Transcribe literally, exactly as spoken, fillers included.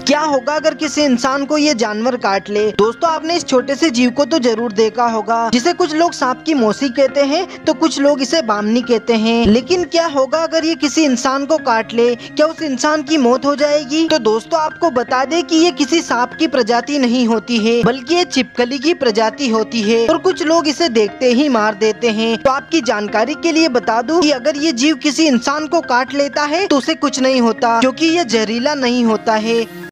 क्या होगा अगर किसी इंसान को ये जानवर काट ले। दोस्तों आपने इस छोटे से जीव को तो जरूर देखा होगा, जिसे कुछ लोग सांप की मौसी कहते हैं तो कुछ लोग इसे बामनी कहते हैं। लेकिन क्या होगा अगर ये किसी इंसान को काट ले, क्या उस इंसान की मौत हो जाएगी? तो दोस्तों आपको बता दें कि ये किसी सांप की प्रजाति नहीं होती है, बल्कि ये छिपकली की प्रजाति होती है और कुछ लोग इसे देखते ही मार देते हैं। तो आपकी जानकारी के लिए बता दूं कि अगर ये जीव किसी इंसान को काट लेता है तो उसे कुछ नहीं होता, क्योंकि ये जहरीला नहीं होता है।